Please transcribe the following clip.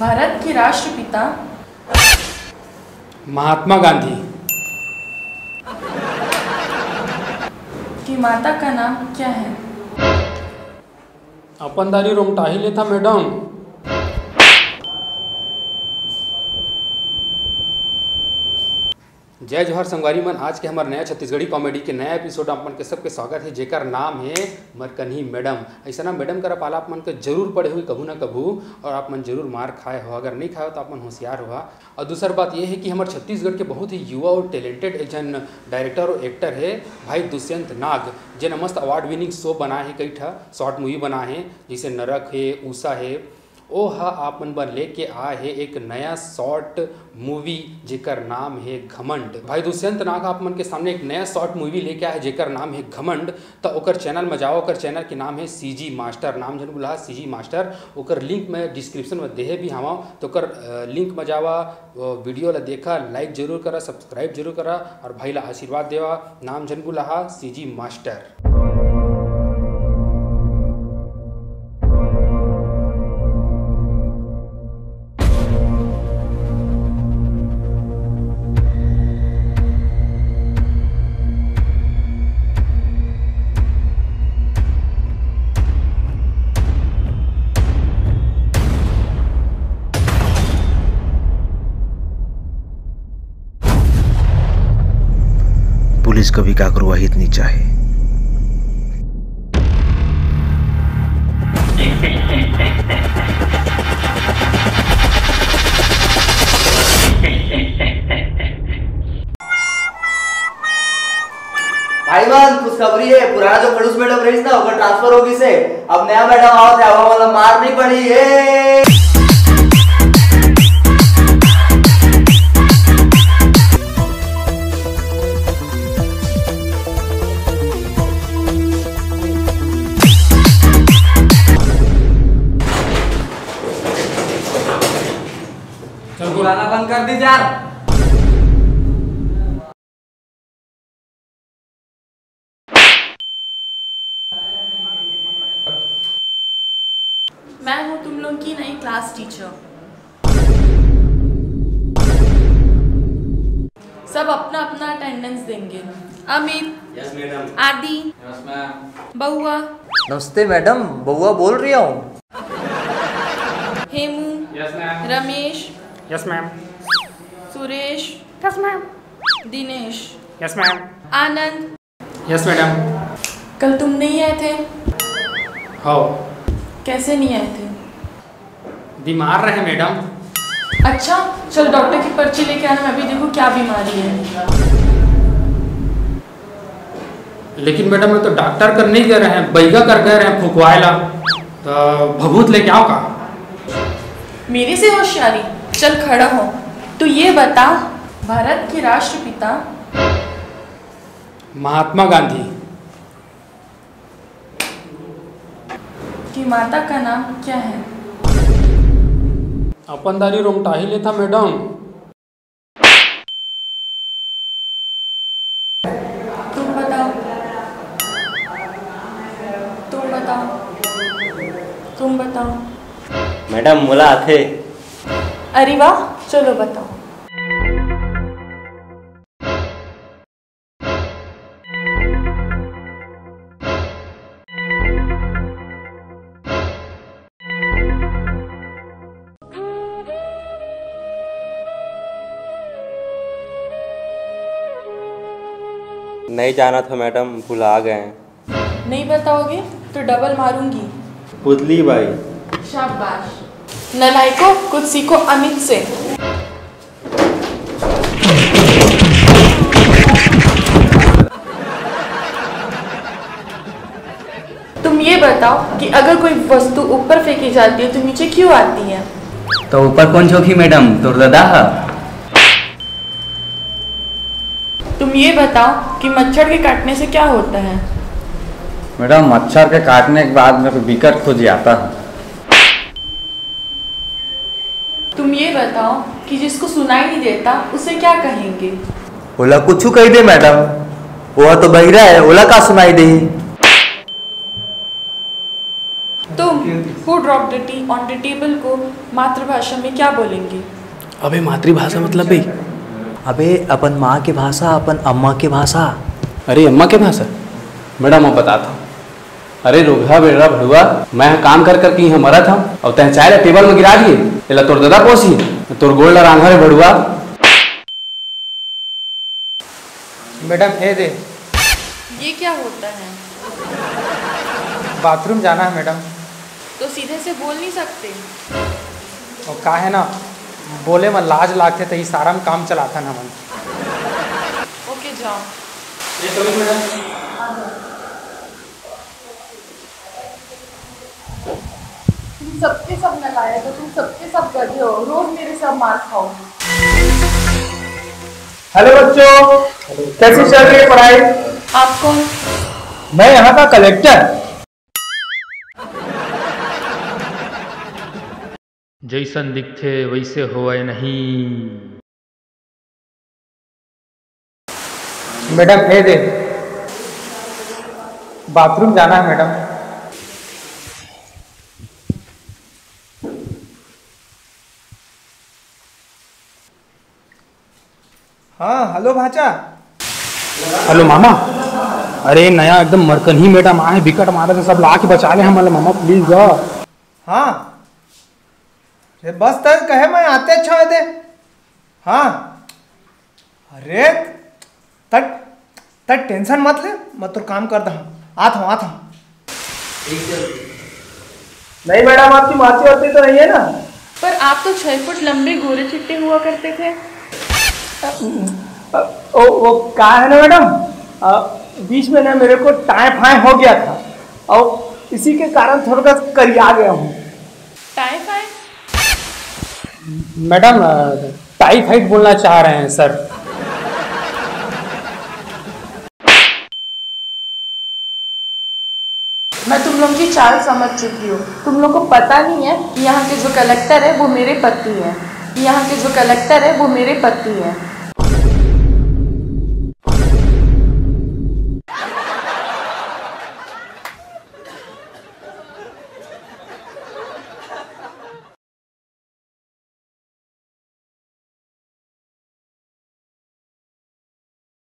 भारत के राष्ट्रपिता महात्मा गांधी की माता का नाम क्या है? अपन दारी रोमटाही लेता मैडम। जय जोहर संगवारी मन, आज के हमारे नया छत्तीसगढ़ी कॉमेडी के नया एपिसोड अपन के सबके स्वागत है, जेकर नाम है मरकन्ही मैडम। ऐसा ना मैडम कर पाला आप मन के जरूर पढ़े हुई कभू ना कभू, और आप मन जरूर मार खाए हो। अगर नहीं खाए हो तो आप मन होशियार हुआ। और दूसरी बात यह है कि हमारे छत्तीसगढ़ के बहुत ही युवा और टैलेंटेड एक जन डायरेक्टर और एक्टर है भाई दुष्यंत नाग, जिन्हें मस्त अवार्ड विनिंग शो बना है, कई ठा शॉर्ट मूवी बना है, जैसे नरक है, ऊषा है। ओ हा आप मन बर लेके आए है एक नया शॉर्ट मूवी जेकर नाम है घमंड। भाई दुष्यंत नाग आप मन के सामने एक नया शॉर्ट मूवी लेके आए जेकर नाम है घमंड। तो ओकर चैनल में जाओ, ओकर चैनल के नाम है सीजी मास्टर, नाम जन बोला सीजी मास्टर। ओकर लिंक मैं डिस्क्रिप्शन में देहे भी हवा, तो ओकर लिंक में जावा, वीडियो ला देखा, लाइक जरूर करा, सब्सक्राइब जरूर करा, और भाई ला आशीर्वाद देवा। नाम जन बोला सीजी मास्टर। पुलिस कभी काकरू वाहित नहीं चाहे। भाईवान खुशखबरी है, पुराना जो खड़ूस मैडम रही ना वो ट्रांसफर होगी से अब नया मैडम आओ थे, अब वाला मार नहीं पड़ी है। गाना बंद कर दी यार। मैं हूँ तुम लोग की नई क्लास टीचर। सब अपना अपना अटेंडेंस देंगे। Amit, yes madam. Adi, yes ma'am. Bahua, नमस्ते मैडम, बउआ बोल रही हूँ। Hemu, yes ma'am. Ramesh, yes ma'am. Suresh, yes ma'am. Dinesh, yes ma'am. Anand. Yes madam. कल तुम नहीं आए थे? हाँ, कैसे नहीं आए थे? बीमार रहे मैडम। अच्छा, चल डॉक्टर की पर्ची लेके आना, मैं भी देखूं क्या बीमारी है। लेकिन मैडम मैं तो डॉक्टर कर नहीं गए रहे हैं, बैगा कर गए रहे हैं फुकवाएला, तो भभूत लेके आओ का? मेरे से होशियारी, चल खड़ा हो। तो ये बता, भारत के राष्ट्रपिता महात्मा गांधी की माता का नाम क्या है? अपन दारी रोमटाही लेता मैडम। तुम बताओ, तुम बताओ, तुम बताओ। मैडम मोला आथे। अरे वाह, चलो बताओ। नहीं जाना था मैडम, भुला गए। नहीं बताओगे तो डबल मारूंगी। पुतली भाई। शाबाश। नलायको, कुछ सीखो अमित से। तुम ये बताओ कि अगर कोई वस्तु ऊपर फेंकी जाती है तो नीचे क्यों आती है? तो ऊपर कौन चौकी मैडम, तोर दादा। तुम ये बताओ कि मच्छर के काटने से क्या होता है? मैडम मच्छर के काटने के बाद मेरे को विकट खोज आता है। तुम ये बताओ कि जिसको सुनाई नहीं देता उसे क्या कहेंगे? ओला कुछ कह दे मैडम, वो तो बहिरा है, ओला का सुनाई दे। तुम who drop the tea on the table को मातृभाषा में क्या बोलेंगे? अबे मातृभाषा मतलब भाई? अबे अपन माँ की भाषा, अपन अम्मा की भाषा। अरे अम्मा के भाषा? मैडम मैं बताता हूँ। अरे रोगा बेड़ा भड़ुआ, मैं काम कर कर के यहाँ मरा था और तैं चाय टेबल में गिरा दिए। एला तोर दादा पोसी तोर गोल्ड रांधा रे भड़ुआ। मैडम ए दे, ये क्या होता है? बाथरूम जाना है मैडम। तो सीधे से बोल नहीं सकते? और का है ना, बोले में लाज लागते तो इशारा में काम चलाता ना मन। ओके जाओ। ये तो मैडम तुम सबके सब नलायक हो, तुम सबके सब गधे हो, रोज मेरे सब मार खाओ। हेलो बच्चों, कैसी चल रही है पढ़ाई? आप कौन? मैं यहाँ का कलेक्टर। जैसन दिखते वैसे होए नहीं। मैडम ए दे, बाथरूम जाना है मैडम। हाँ हेलो भाचा। हेलो मामा। अरे नया एकदम मरकनी मैडम आए, विकट मारे तो सब ला के बचा ले हमारे मामा, प्लीज जा। हाँ अरे बस तक कहे मैं आते अच्छा दे। हाँ अरे तट तट टेंशन मत ले, मैं तो काम करता हूँ, आता हूँ। नहीं मैडम, आपकी माची होती तो नहीं है ना? पर आप तो 6 फुट लंबे गोरे चिट्टे हुआ करते थे। वो क्या है ना मैडम, बीच में ना मेरे को टाइफाइड हो गया था और इसी के कारण थोड़ा सा करिया गया हूँ। टाइफाइड? मैडम टाइफाइड बोलना चाह रहे हैं सर। मैं तुम लोगों की चाल समझ चुकी हूँ। तुम लोग को पता नहीं है कि यहाँ के जो कलेक्टर है वो मेरे पति है। यहाँ के जो कलेक्टर है वो मेरे पति है।